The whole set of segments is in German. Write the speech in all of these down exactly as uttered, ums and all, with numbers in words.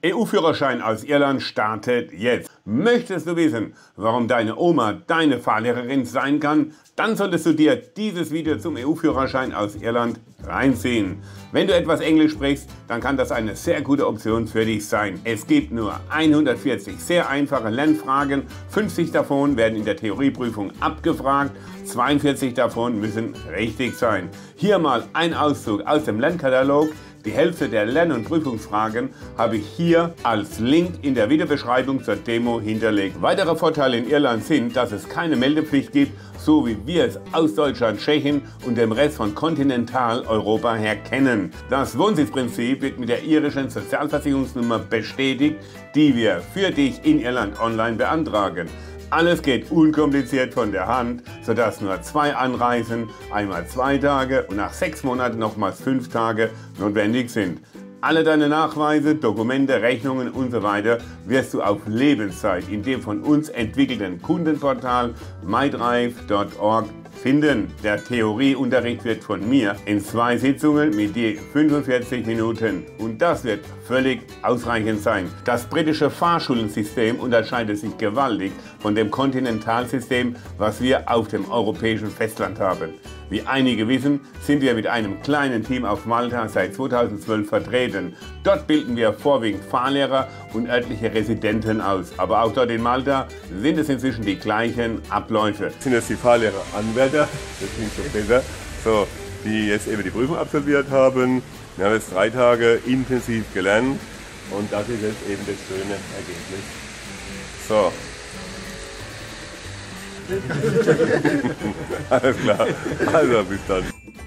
E U-Führerschein aus Irland startet jetzt. Möchtest du wissen, warum deine Oma deine Fahrlehrerin sein kann? Dann solltest du dir dieses Video zum E U-Führerschein aus Irland reinziehen. Wenn du etwas Englisch sprichst, dann kann das eine sehr gute Option für dich sein. Es gibt nur hundertvierzig sehr einfache Lernfragen, fünfzig davon werden in der Theorieprüfung abgefragt, zweiundvierzig davon müssen richtig sein. Hier mal ein Auszug aus dem Lernkatalog. Die Hälfte der Lern- und Prüfungsfragen habe ich hier als Link in der Videobeschreibung zur Demo hinterlegt. Weitere Vorteile in Irland sind, dass es keine Meldepflicht gibt, so wie wir es aus Deutschland, Tschechien und dem Rest von Kontinentaleuropa her kennen. Das Wohnsitzprinzip wird mit der irischen Sozialversicherungsnummer bestätigt, die wir für dich in Irland online beantragen. Alles geht unkompliziert von der Hand, sodass nur zwei Anreisen, einmal zwei Tage und nach sechs Monaten nochmals fünf Tage notwendig sind. Alle deine Nachweise, Dokumente, Rechnungen und so weiter wirst du auf Lebenszeit in dem von uns entwickelten Kundenportal mydrive punkt org finden. Der Theorieunterricht wird von mir in zwei Sitzungen mit je fünfundvierzig Minuten und das wird völlig ausreichend sein. Das britische Fahrschulensystem unterscheidet sich gewaltig von dem Kontinentalsystem, was wir auf dem europäischen Festland haben. Wie einige wissen, sind wir mit einem kleinen Team auf Malta seit zweitausendzwölf vertreten. Dort bilden wir vorwiegend Fahrlehrer und örtliche Residenten aus. Aber auch dort in Malta sind es inzwischen die gleichen Abläufe. Das sind jetzt die Fahrlehrer-Anwärter, das klingt schon besser, so, die jetzt eben die Prüfung absolviert haben. Wir haben jetzt drei Tage intensiv gelernt und das ist jetzt eben das schöne Ergebnis. So. Alles klar, also bis dann.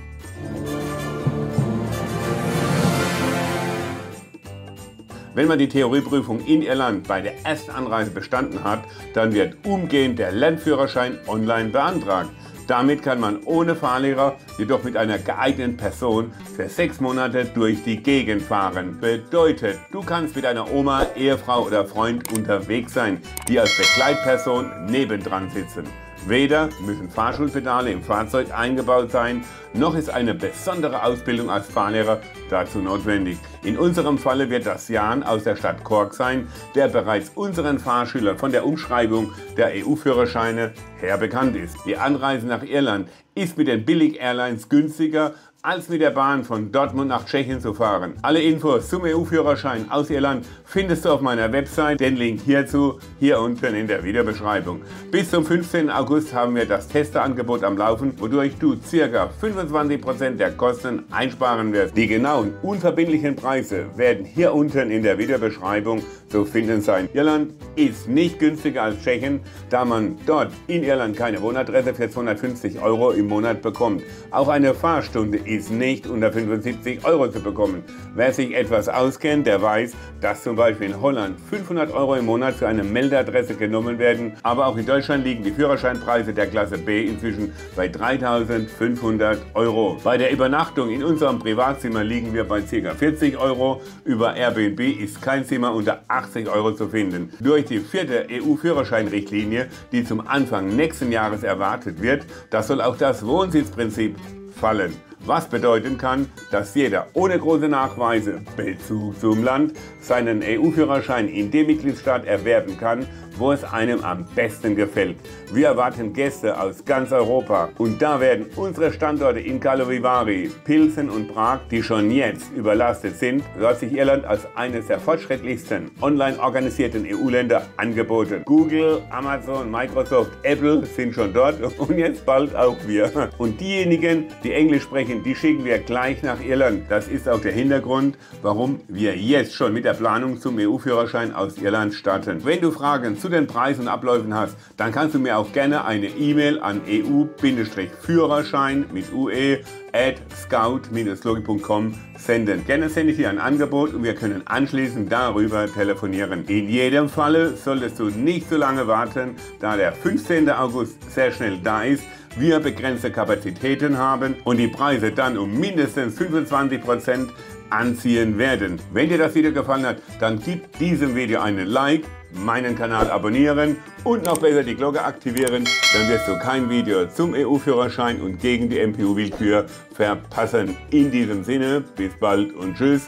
Wenn man die Theorieprüfung in Irland bei der Erstanreise bestanden hat, dann wird umgehend der Lernführerschein online beantragt. Damit kann man ohne Fahrlehrer, jedoch mit einer geeigneten Person für sechs Monate durch die Gegend fahren. Bedeutet, du kannst mit deiner Oma, Ehefrau oder Freund unterwegs sein, die als Begleitperson nebendran sitzen. Weder müssen Fahrschulpedale im Fahrzeug eingebaut sein, noch ist eine besondere Ausbildung als Fahrlehrer dazu notwendig. In unserem Falle wird das Jan aus der Stadt Cork sein, der bereits unseren Fahrschülern von der Umschreibung der E U-Führerscheine her bekannt ist. Die Anreise nach Irland ist mit den Billig-Airlines günstiger, als mit der Bahn von Dortmund nach Tschechien zu fahren. Alle Infos zum E U-Führerschein aus Irland findest du auf meiner Website. Den Link hierzu hier unten in der Videobeschreibung. Bis zum fünfzehnten August haben wir das Testerangebot am Laufen, wodurch du ca. fünfundzwanzig Prozent der Kosten einsparen wirst. Die genauen, unverbindlichen Preise werden hier unten in der Videobeschreibung zu finden sein. Irland ist nicht günstiger als Tschechien, da man dort in Irland keine Wohnadresse für zweihundertfünfzig Euro im Monat bekommt. Auch eine Fahrstunde ist nicht unter fünfundsiebzig Euro zu bekommen. Wer sich etwas auskennt, der weiß, dass zum Beispiel in Holland fünfhundert Euro im Monat für eine Meldeadresse genommen werden. Aber auch in Deutschland liegen die Führerscheinpreise der Klasse B inzwischen bei dreitausendfünfhundert Euro. Bei der Übernachtung in unserem Privatzimmer liegen wir bei ca. vierzig Euro. Über Airbnb ist kein Zimmer unter achtzig Euro zu finden. Durch die vierte E U-Führerscheinrichtlinie, die zum Anfang nächsten Jahres erwartet wird, das soll auch das Wohnsitzprinzip fallen. Was bedeuten kann, dass jeder ohne große Nachweise, Bezug zum Land, seinen E U-Führerschein in dem Mitgliedstaat erwerben kann, wo es einem am besten gefällt. Wir erwarten Gäste aus ganz Europa und da werden unsere Standorte in Karlovy Vary, Pilsen und Prag, die schon jetzt überlastet sind, so hat sich Irland als eines der fortschrittlichsten online organisierten E U-Länder angeboten. Google, Amazon, Microsoft, Apple sind schon dort und jetzt bald auch wir. Und diejenigen, die Englisch sprechen, die schicken wir gleich nach Irland. Das ist auch der Hintergrund, warum wir jetzt schon mit der Planung zum E U-Führerschein aus Irland starten. Wenn du Fragen zu den Preisen und Abläufen hast, dann kannst du mir auch gerne eine E-Mail an E U-Führerschein mit ue at scout Bindestrich logi Punkt com senden. Gerne sende ich dir ein Angebot und wir können anschließend darüber telefonieren. In jedem Falle solltest du nicht so lange warten, da der fünfzehnte August sehr schnell da ist, wir begrenzte Kapazitäten haben und die Preise dann um mindestens fünfundzwanzig Prozent anziehen werden. Wenn dir das Video gefallen hat, dann gib diesem Video einen Like, meinen Kanal abonnieren und noch besser die Glocke aktivieren, dann wirst du kein Video zum E U-Führerschein und gegen die M P U-Willkür verpassen. In diesem Sinne, bis bald und tschüss,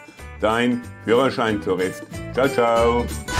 dein Führerschein-Tourist. Ciao, ciao.